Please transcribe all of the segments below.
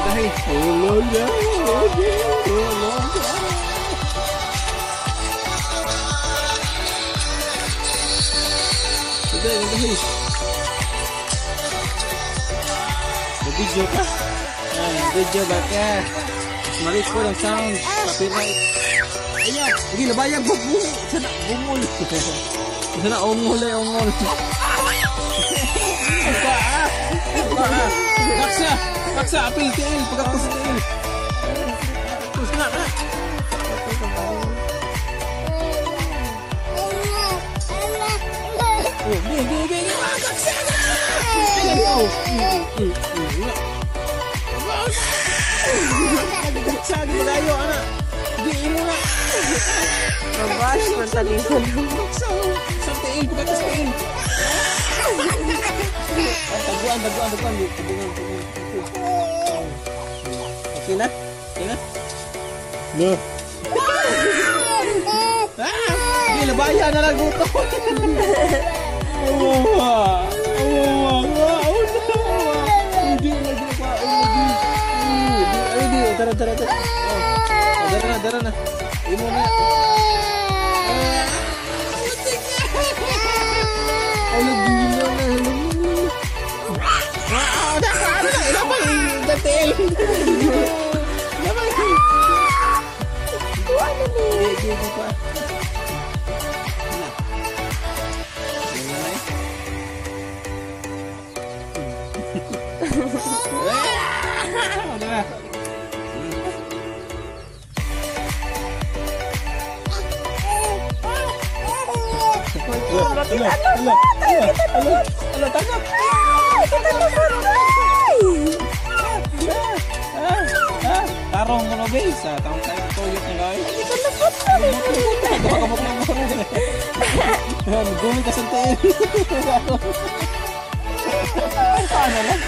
tahi. Ulo. Tahi. Video ka? Video ba ka? Malis ko ng sound. Copyright. Ayan. Hindi, labayang bumul. Sana bumul. Sana ungol. Paksa. Apil, tiil. Pagkakos tiil. Kus na. Gigi. Paksa na. Sagi mo tayo, anak. Giin mo na. Mabash, matalisan mo. Sa tiil, pagkakas tiil. Taguan. Okay na? No. Hindi, labayan na lang guto. Tara. Dara na. Imo na. Tarong mo na base ha. Tarong tayo tuyok na guys. Gumi ka sa tayo. Paano lang?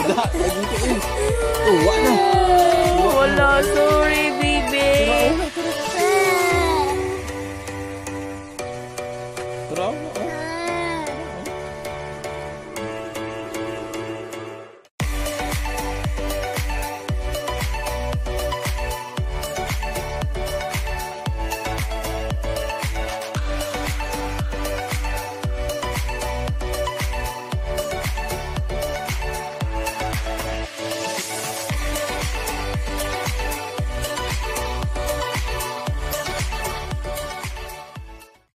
Wala, sorry baby.